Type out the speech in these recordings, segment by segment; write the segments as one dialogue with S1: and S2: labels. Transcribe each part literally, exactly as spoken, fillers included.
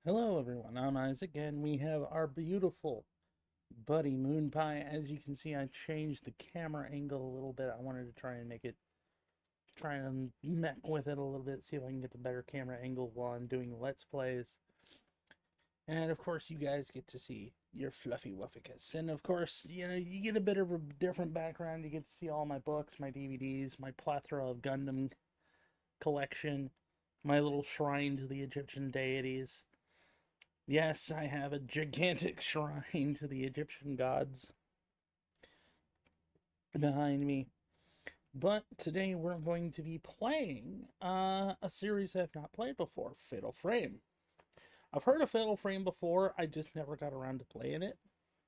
S1: Hello everyone, I'm Isaac, and we have our beautiful buddy Moon Pie. As you can see, I changed the camera angle a little bit. I wanted to try and make it, try and mess with it a little bit, see if I can get the better camera angle while I'm doing Let's Plays. And of course, you guys get to see your fluffy wufficus. And of course, you know, you get a bit of a different background. You get to see all my books, my D V Ds, my plethora of Gundam collection, my little shrine to the Egyptian deities. Yes, I have a gigantic shrine to the Egyptian gods behind me. But today we're going to be playing uh, a series I've not played before, Fatal Frame. I've heard of Fatal Frame before, I just never got around to playing it.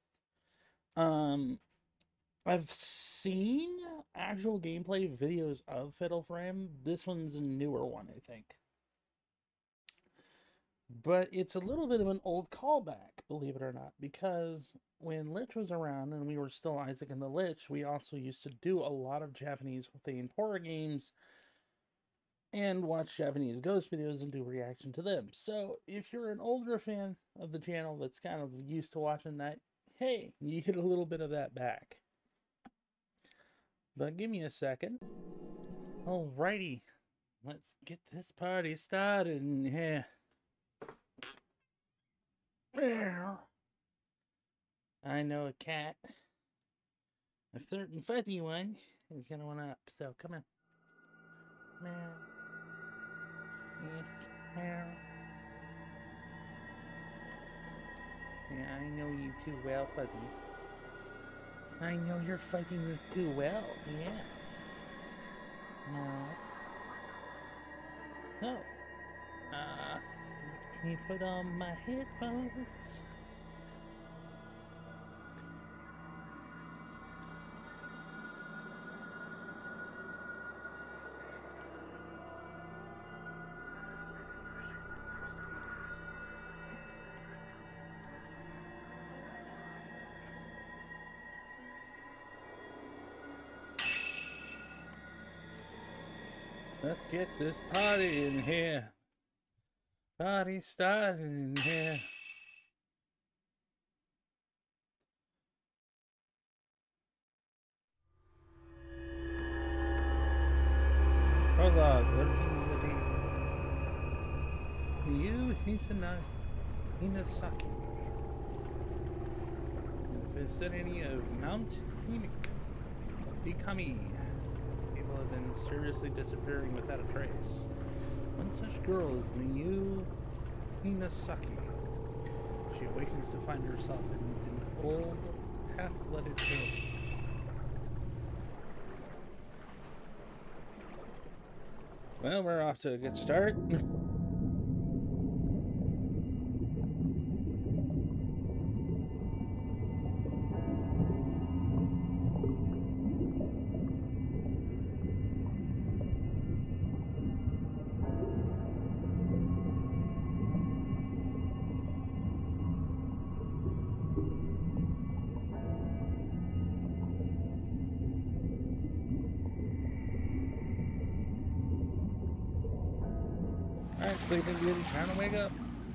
S1: Um, I've seen actual gameplay videos of Fatal Frame. This one's a newer one, I think. But it's a little bit of an old callback, believe it or not, because when Lich was around and we were still Isaac and the Lich, we also used to do a lot of Japanese-themed horror games and watch Japanese ghost videos and do reaction to them. So if you're an older fan of the channel that's kind of used to watching that, hey, you get a little bit of that back. But give me a second. Alrighty, let's get this party started. Yeah. I know a cat. A certain fuzzy one is gonna want up, so come on. Meow. Yes, meow. Yeah, I know you too well, Fuzzy. I know your fuzziness too well, yeah. No. Oh. Uh... Let me put on my headphones. Let's get this party in here. Party started in here. Prologue, lurking in the deep. You, Hisana, Hinasaki, in the vicinity of Mount Himik, Ikami. People have been seriously disappearing without a trace. One such girl is Miyu Hinasaki. She awakens to find herself in an old, half-flooded building. Well, we're off to a good start. Alright, sleeping beauty, trying to wake up.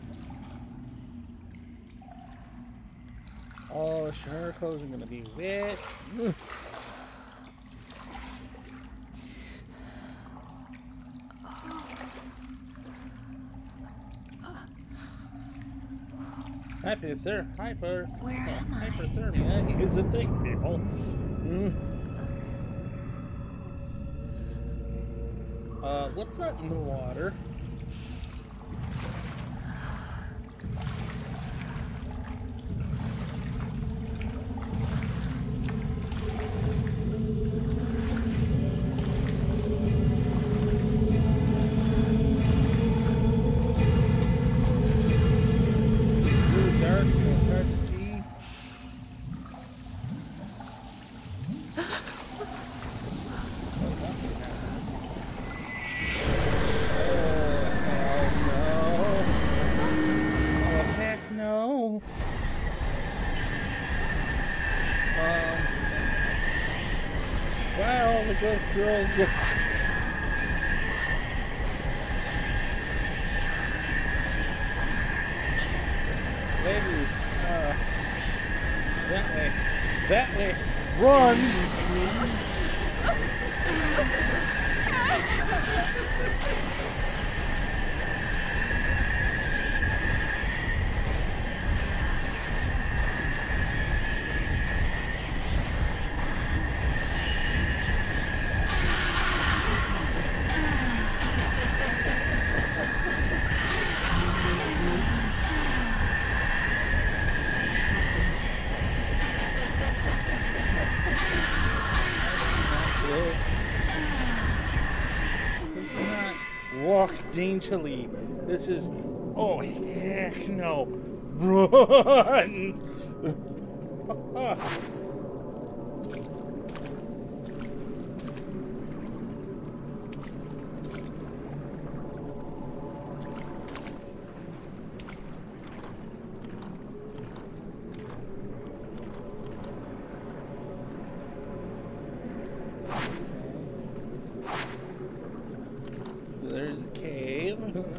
S1: Oh, sure, her clothes are gonna be wet. Hypother hyper
S2: Where am I?
S1: Hyperthermia is a thing, people. Uh, what's that in the water? Ghost girls. That way. Run! Walk daintily. This is, oh heck no, run! There's a cave.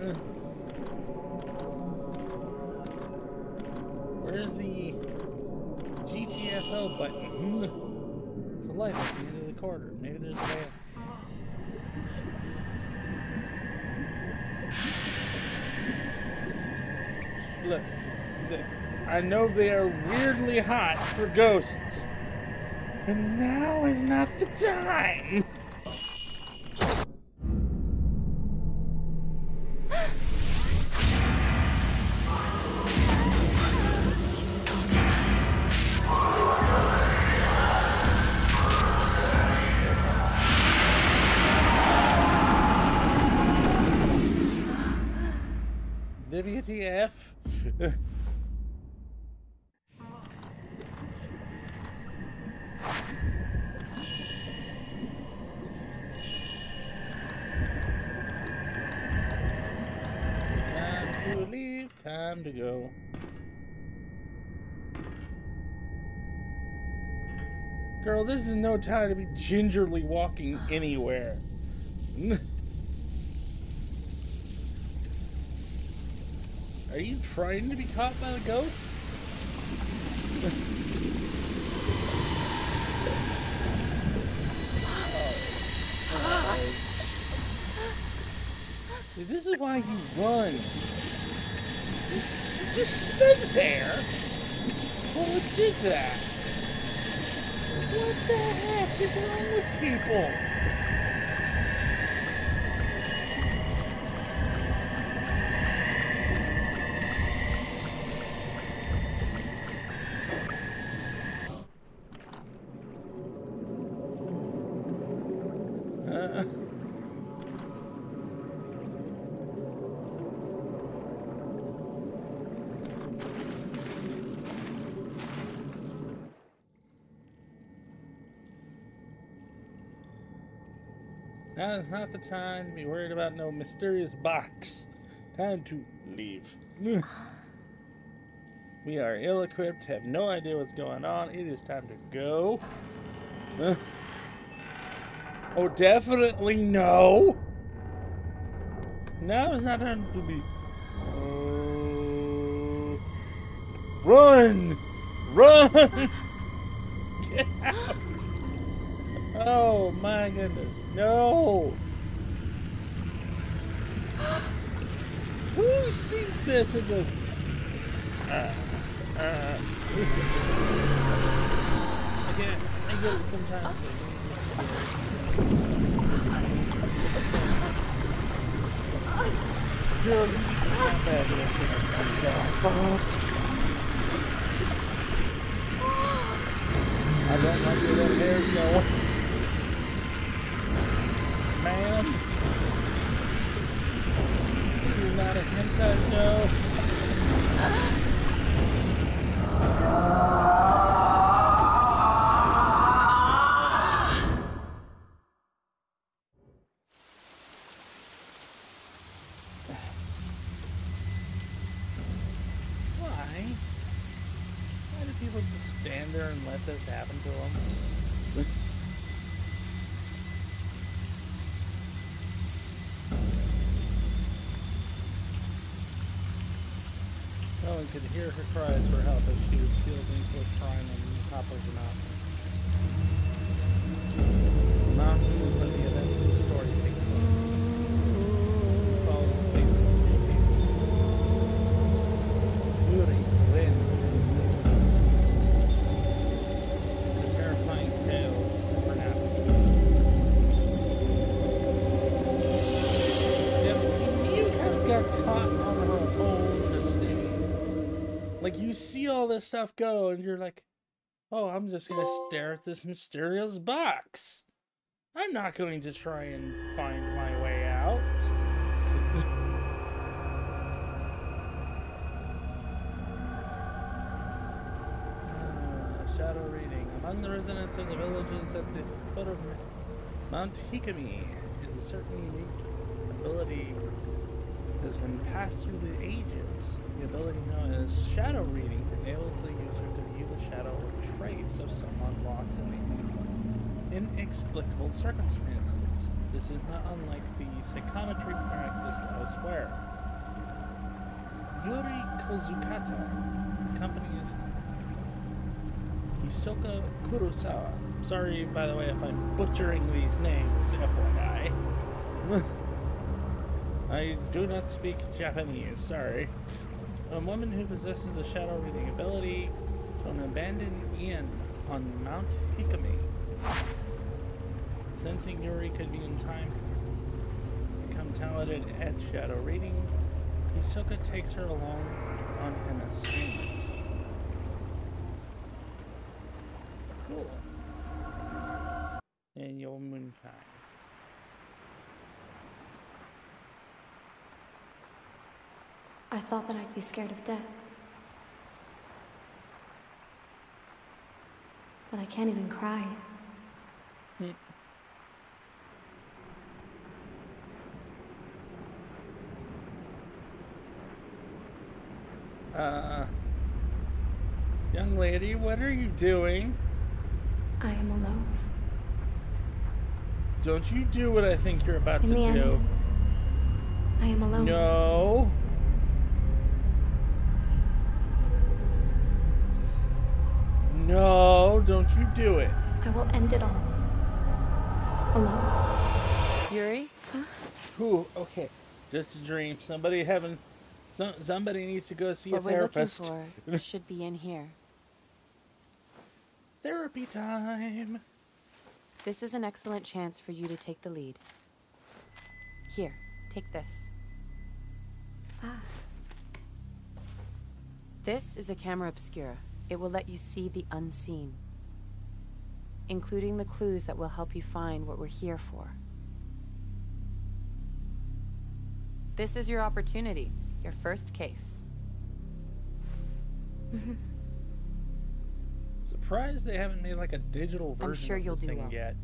S1: Where's the G T F O button? It's a light at the end of the corridor. Maybe there's a way. Look, look, I know they are weirdly hot for ghosts, and now is not the time. W T F? Time to leave, time to go. Girl, this is no time to be gingerly walking anywhere. Are you trying to be caught by the ghosts? Oh. Oh. See, this is why you run. You, you just stood there. Who did that? What the heck is wrong with people? Uh, now is not the time to be worried about no mysterious box. Time to leave. We are ill-equipped, have no idea what's going on. It is time to go. Uh, oh, definitely no. Now is not time to be. Uh, run! Run! Get out! Oh my goodness, no! Who sees this and goes, uh, uh. I get it, I get it sometimes. Girl, you not bad at this. I don't like where that hair's going. Ma'am, you're not a hentai show. Why? Why do people just stand there and let this happen to them? No one could hear her cries for help as she was fielding for crime and top of the mountain. The mountain is where the events of the story take place. Follow the fates of three people. Yuri, Lynn, and the terrifying tale of supernatural. Yeah, but see, you kind of got caught on her own mistake. Like, you see all this stuff go, and you're like, oh, I'm just gonna stare at this mysterious box. I'm not going to try and find my way out. uh, shadow reading. Among the residents of the villages at the foot of Mount Hikami is a certain unique ability that has been passed through the ages. The ability known as shadow reading enables the user to view the shadow or trace of someone lost in the inexplicable circumstances. This is not unlike the psychometry practiced elsewhere. Yuri Kozukata accompanies Hisoka Kurosawa. Sorry, by the way, if I'm butchering these names, F Y I. I do not speak Japanese, sorry. A woman who possesses the shadow reading ability to an abandoned inn on Mount Hikami. Sensing Yuri could be in time to become talented at shadow reading, Hisoka takes her along on an assignment. Cool. And your moon pie.
S2: I thought that I'd be scared of death. But I can't even cry.
S1: Hmm. Uh, young lady, what are you doing?
S2: I am alone.
S1: Don't you do what I think you're about
S2: In
S1: to
S2: the
S1: do.
S2: end, I am alone.
S1: No. No, don't you do it.
S2: I will end it all. Alone.
S3: Yuri?
S2: Huh?
S1: Ooh, okay. Just a dream. Somebody having... Some, somebody needs to go see
S3: What
S1: a
S3: we're
S1: therapist.
S3: looking for should be in here.
S1: Therapy time.
S3: This is an excellent chance for you to take the lead. Here, take this.
S2: Ah.
S3: This is a camera obscura. It will let you see the unseen, including the clues that will help you find what we're here for. This is your opportunity, your first case.
S2: Mm-hmm.
S1: Surprised they haven't made like a digital version
S3: I'm sure
S1: of
S3: you'll
S1: this
S3: do
S1: thing
S3: well.
S1: yet.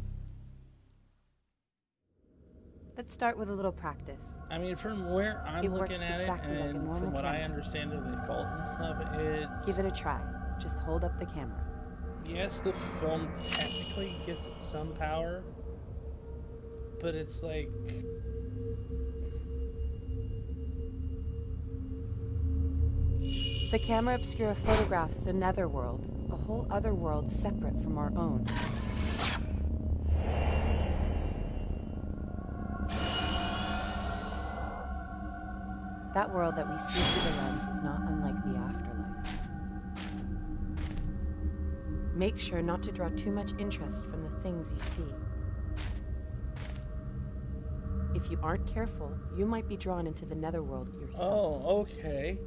S3: Let's start with a little practice.
S1: I mean, from where I'm
S3: It
S1: looking
S3: works
S1: at
S3: exactly
S1: it,
S3: like a
S1: and
S3: normal
S1: from what I
S3: camera.
S1: understand of the occult and stuff, it's...
S3: Give it a try. Just hold up the camera.
S1: Yes, the film technically gives it some power, but it's like...
S3: The camera obscura photographs the netherworld, a whole other world separate from our own. That world that we see through the lens is not unlike the afterlife. Make sure not to draw too much interest from the things you see. If you aren't careful, you might be drawn into the netherworld yourself.
S1: Oh, okay.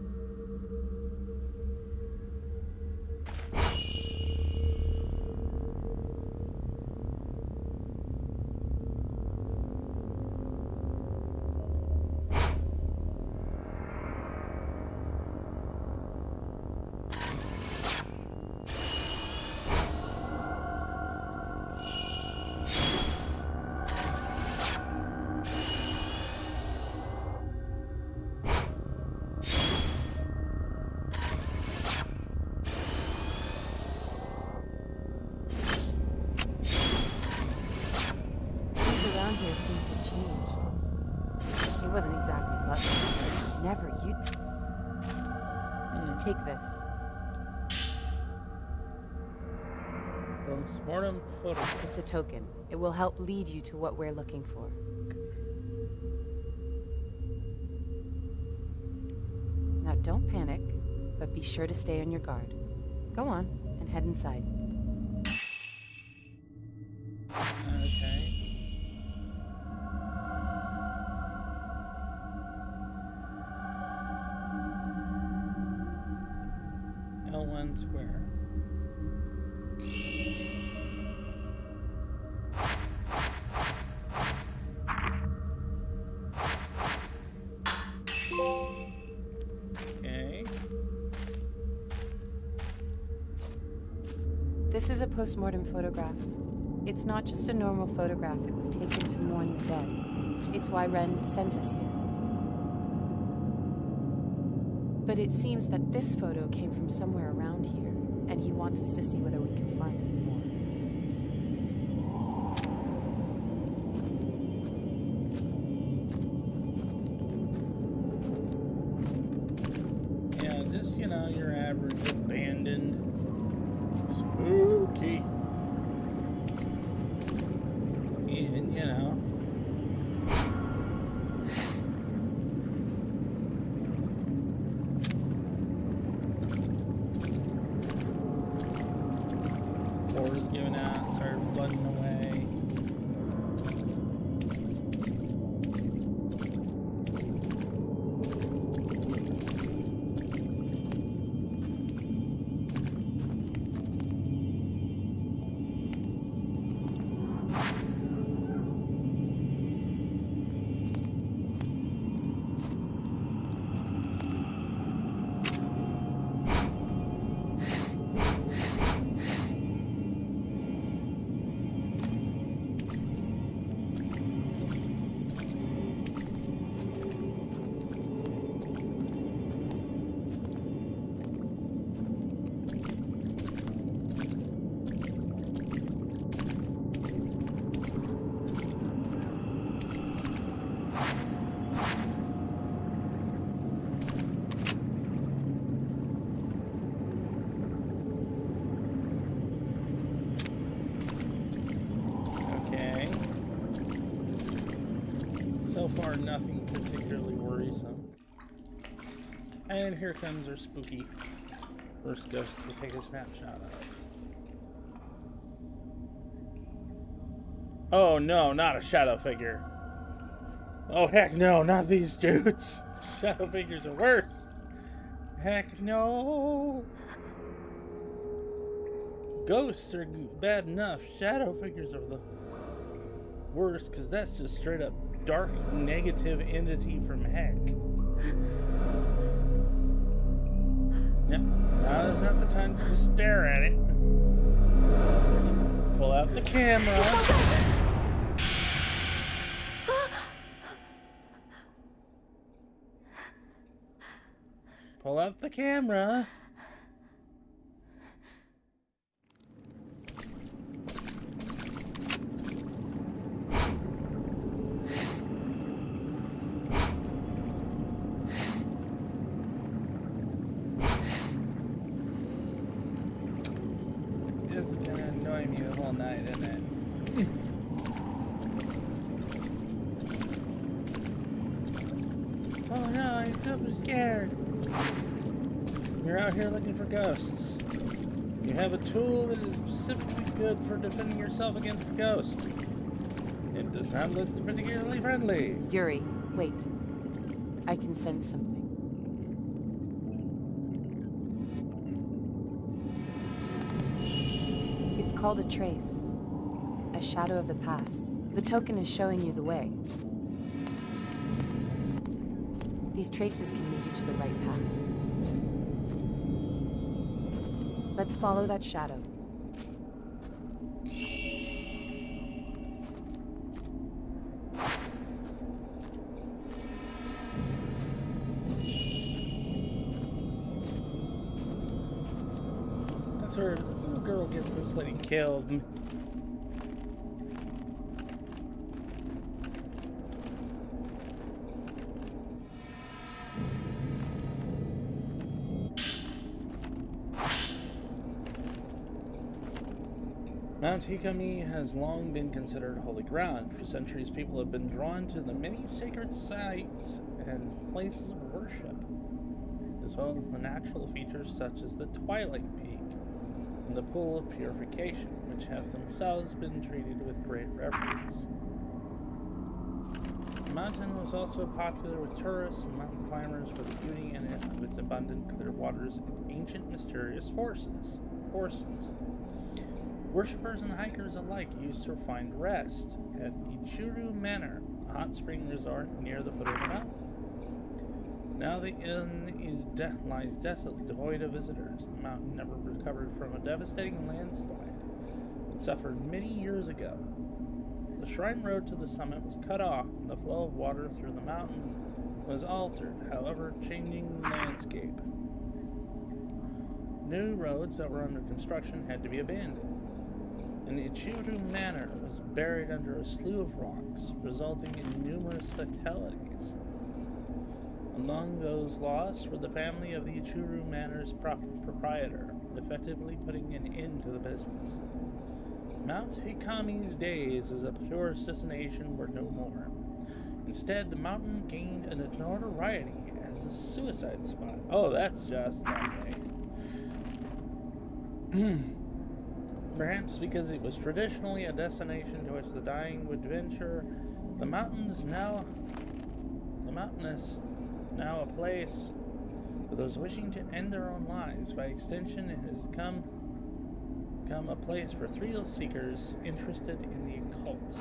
S3: Here seem to have changed. It wasn't exactly bustling. Never you. Mm. Take this.
S1: Postmortem photograph.
S3: It's a token. It will help lead you to what we're looking for. Now don't panic, but be sure to stay on your guard. Go on, and head inside.
S1: Okay. L one Square. Okay.
S3: This is a postmortem photograph. It's not just a normal photograph, it was taken to mourn the dead. It's why Ren sent us here. But it seems that this photo came from somewhere around here, and he wants us to see whether we can find any more.
S1: Yeah, just, you know, your average abandoned, spooky. And, you know. Floors giving out, started flooding away. So far, nothing particularly worrisome. And here comes our spooky first ghost to take a snapshot of. Oh no, not a shadow figure. Oh heck no, not these dudes. Shadow figures are worse. Heck no. Ghosts are bad enough. Shadow figures are the worst, because that's just straight up dark negative entity from heck. No, now is not the time to just stare at it. Pull out the camera. Pull out the camera. This is gonna annoy me the whole night, isn't it? Oh no, I'm super scared. You're out here looking for ghosts. You have a tool that is specifically good for defending yourself against a ghost. It does not look particularly friendly.
S3: Yuri, wait. I can sense something. It's called a trace. A shadow of the past. The token is showing you the way. These traces can lead you to the right path. Let's follow that shadow.
S1: That's where this little girl gets this lady killed. Mount Hikami has long been considered holy ground. For centuries, people have been drawn to the many sacred sites and places of worship, as well as the natural features such as the Twilight Peak and the Pool of Purification, which have themselves been treated with great reverence. The mountain was also popular with tourists and mountain climbers for the beauty and it of its abundant clear waters and ancient mysterious forces. Forces. Worshippers and hikers alike used to find rest at Ichuru Manor, a hot spring resort near the foot of the mountain. Now the inn is de lies desolate, devoid of visitors. The mountain never recovered from a devastating landslide it suffered many years ago. The shrine road to the summit was cut off, and the flow of water through the mountain was altered, however, changing the landscape. New roads that were under construction had to be abandoned, and Ichuru Manor was buried under a slew of rocks, resulting in numerous fatalities. Among those lost were the family of the Ichuru Manor's prop proprietor, effectively putting an end to the business. Mount Hikami's days as a tourist destination were no more. Instead, the mountain gained a notoriety as a suicide spot. Oh, that's just lovely. Perhaps because it was traditionally a destination to which the dying would venture, the mountains now, the mountain is now a place for those wishing to end their own lives. By extension, it has come, become a place for thrill seekers interested in the occult.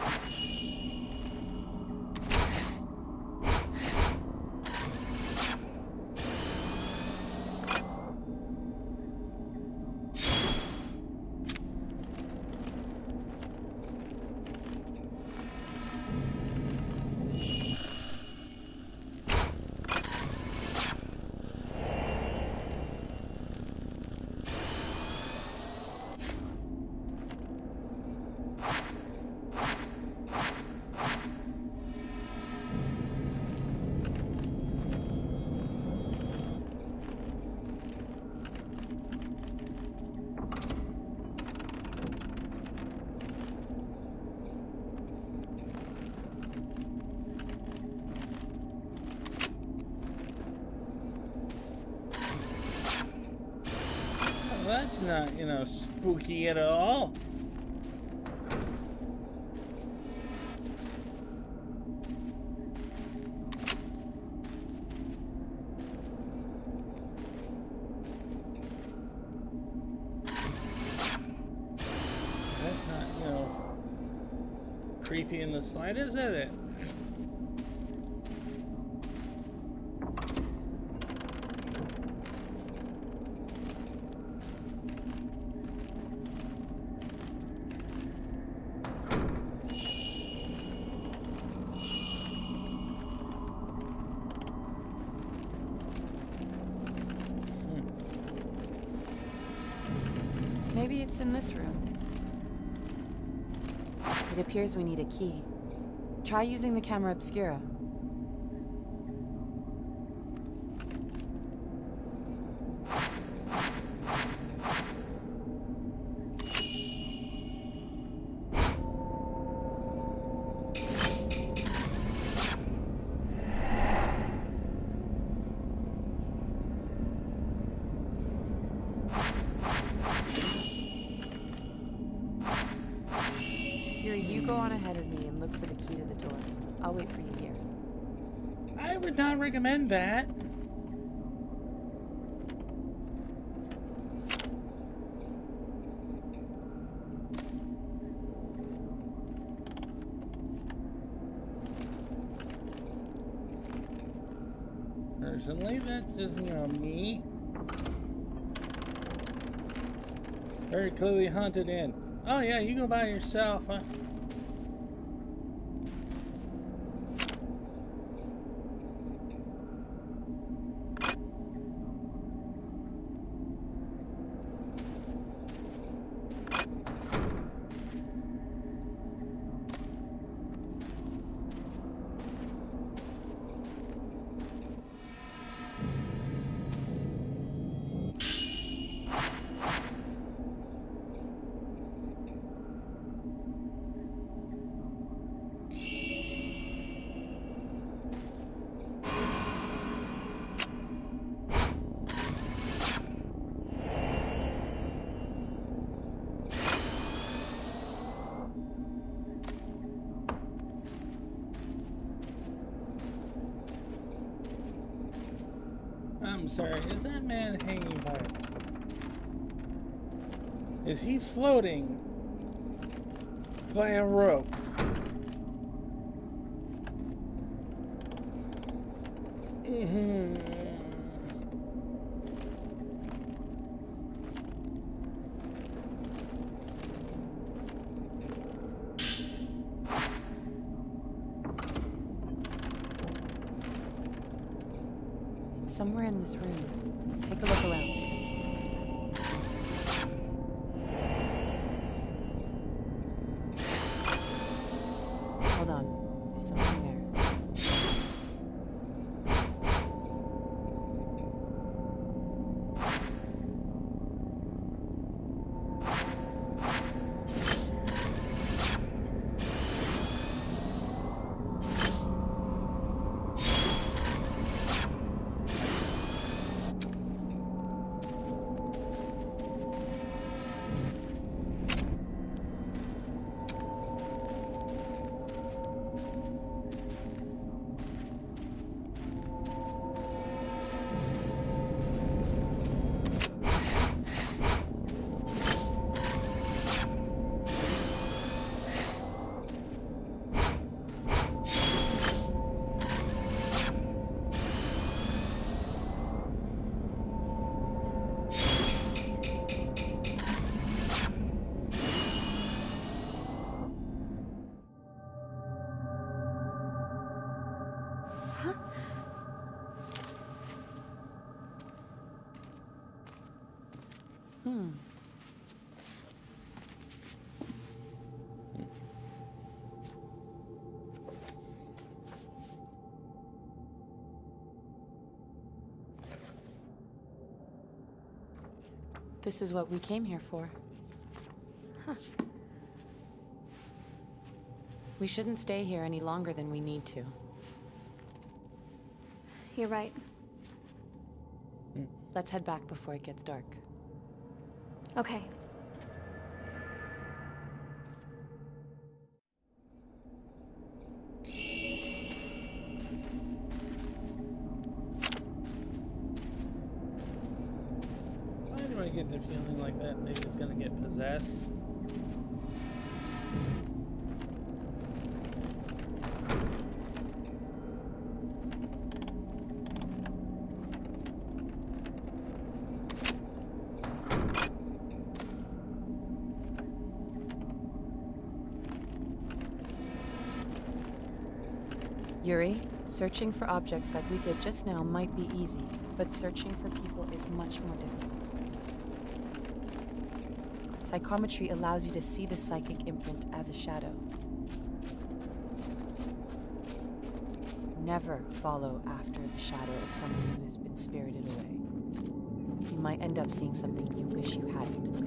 S1: That's not, you know, spooky at all. That's not, you know, creepy in the slightest, is it?
S3: Maybe it's in this room. It appears we need a key. Try using the camera obscura. You go on ahead of me and look for the key to the door. I'll wait for you here.
S1: I would not recommend that. Personally, that's just, you know, me. Very clearly hunted in. Oh yeah, you go by yourself, huh? I'm sorry, is that man hanging by? Is he floating by a rope? Mm-hmm.
S3: It's somewhere in this room. Take a look around. Hold on. There's something there. Hmm. This is what we came here for. Huh. We shouldn't stay here any longer than we need to.
S2: You're right.
S3: Let's head back before it gets dark.
S2: Okay.
S1: Why do I get the feeling like that lady's gonna get possessed?
S3: Yuri, searching for objects like we did just now might be easy, but searching for people is much more difficult. Psychometry allows you to see the psychic imprint as a shadow. Never follow after the shadow of someone who has been spirited away. You might end up seeing something you wish you hadn't.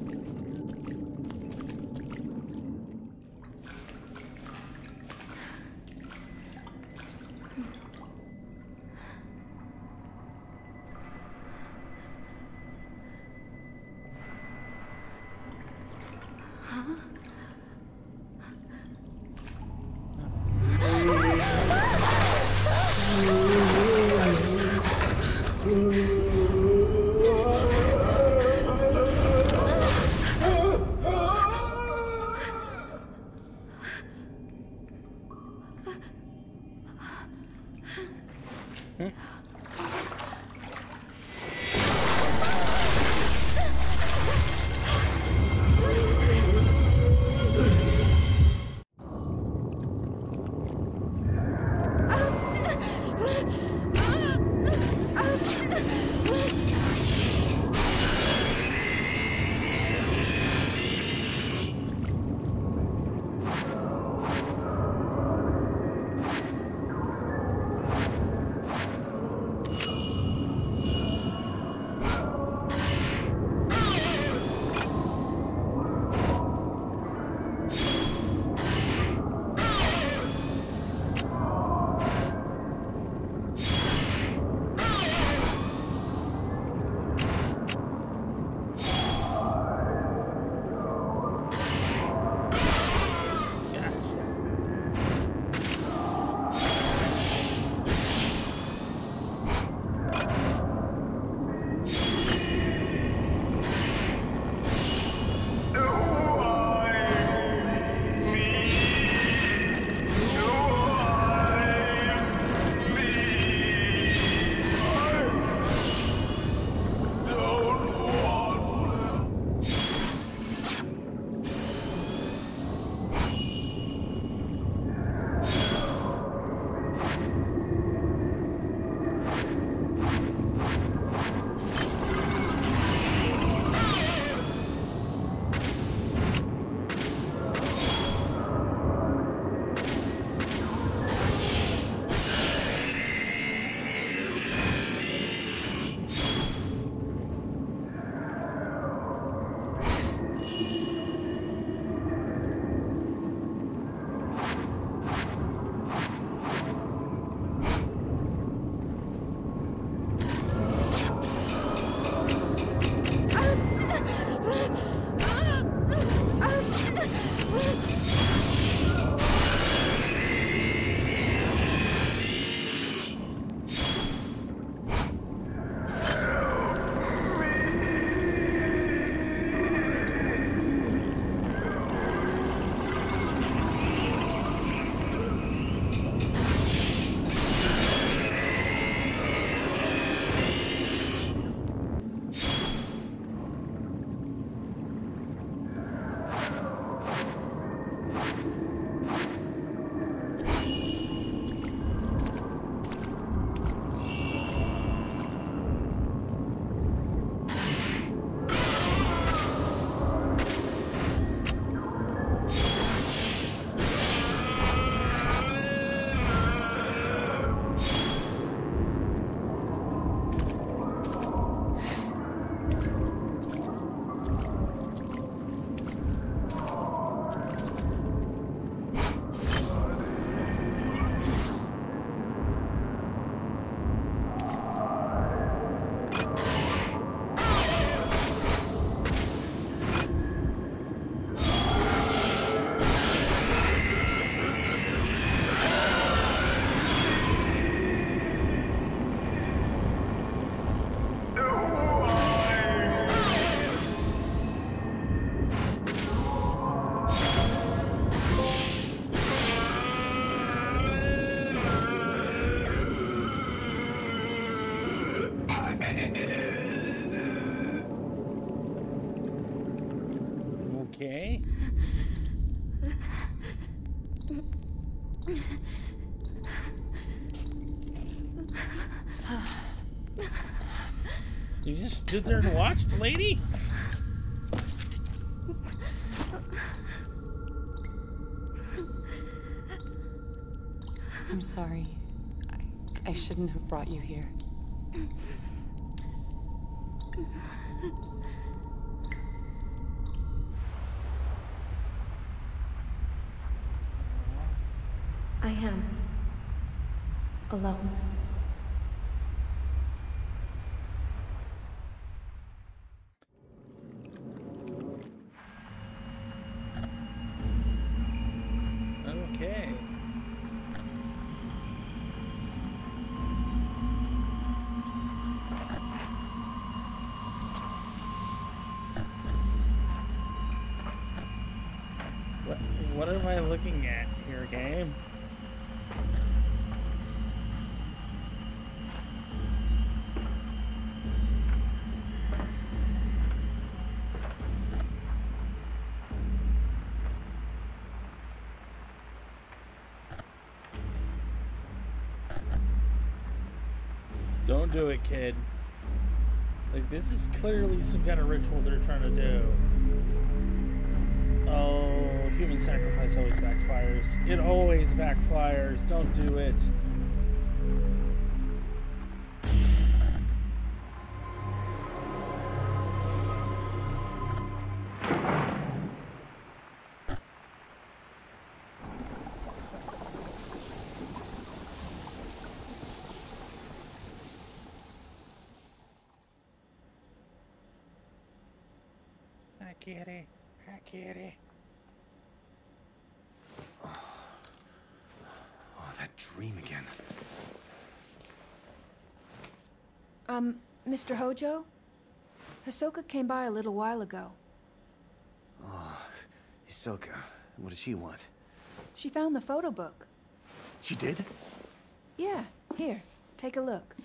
S1: Okay. You just stood there and watched, lady?
S3: I'm sorry. I, I shouldn't have brought you here.
S2: I am alone.
S1: Okay. What, what am I looking at here, game? Don't do it, kid. Like, this is clearly some kind of ritual they're trying to do. Oh, human sacrifice always backfires. It always backfires. Don't do it. Hi, kitty. Hi, kitty.
S4: Oh, that dream again.
S5: Um, Mister Hojo? Hisoka came by a little while ago.
S4: Oh, Hisoka. What does she want?
S5: She found the photo book.
S4: She did?
S5: Yeah, here, take a look.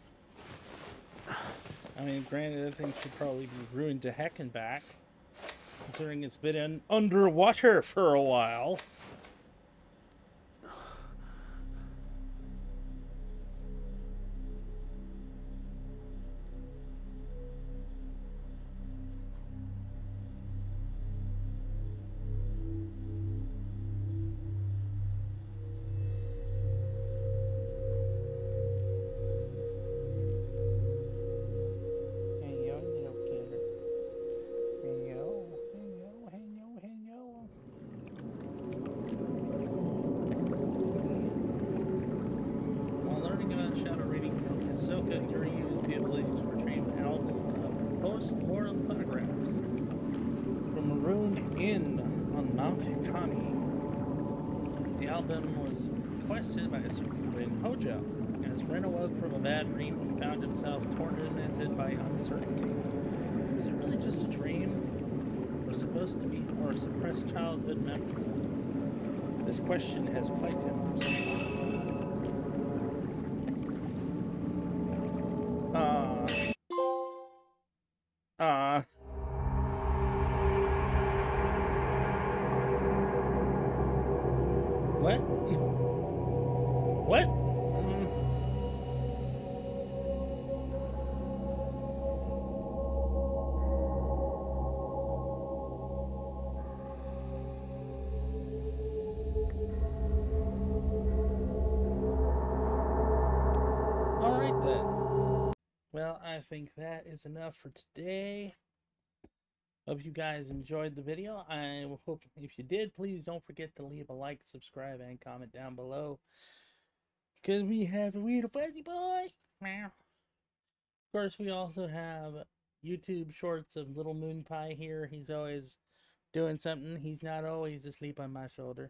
S1: I mean, granted, I think she'd probably be ruined to heck and back, considering it's been in underwater for a while. The album was requested by a certain Maiden Hojo. As Ren awoke from a bad dream, he found himself tormented by uncertainty. Was it really just a dream? Or supposed to be, or a suppressed childhood memory? This question has plagued him for some time. Uh... Uh... What? What? Mm. All right then. Well, I I think that is enough for today. Hope you guys enjoyed the video. I hope if you did, please don't forget to leave a like, subscribe, and comment down below. Because we have a weird fuzzy boy. Meow. Of course, we also have YouTube shorts of Little Moon Pie here. He's always doing something. He's not always asleep on my shoulder.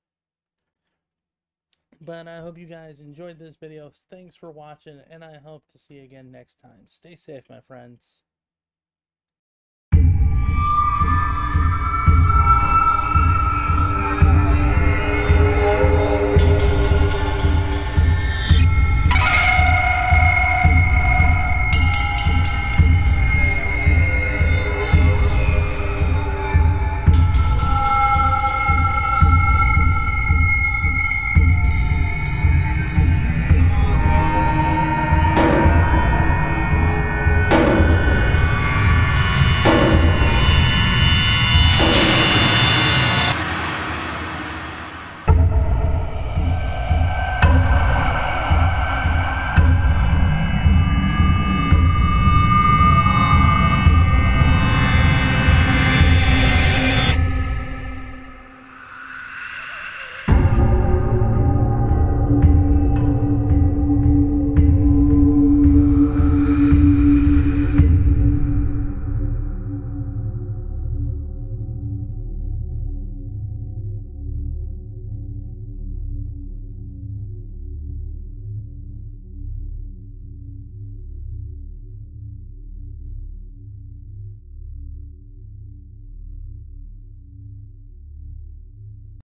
S1: But I hope you guys enjoyed this video. Thanks for watching, and I hope to see you again next time. Stay safe, my friends.